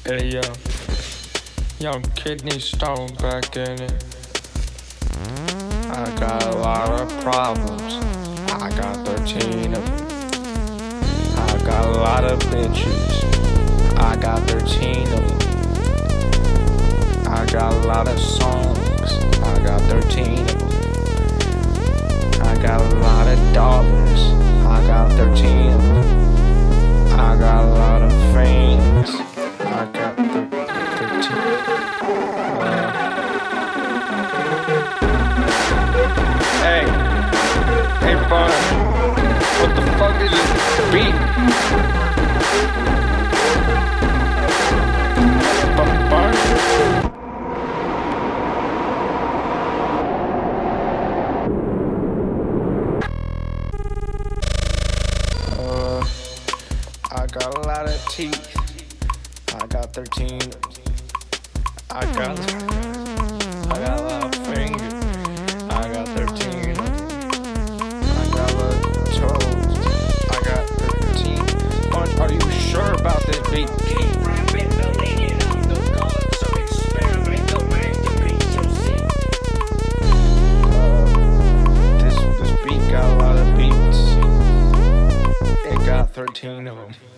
Hey yo, young kidney stone back in it. I got a lot of problems. I got 13 of them. I got a lot of bitches. I got 13 of them. I got a lot of songs. I got 13 of them. I got a lot of dollars. I got 13 of them. I got a lot of fans. I got 13. Hey, Bun, what the fuck is this beat? Bun? I got a lot of teeth. I got 13. I got a lot of fingers. I got 13. I got a lot of toes. I got 13. Bunch, are you sure about this beat? This beat got a lot of beats. It got 13 of them.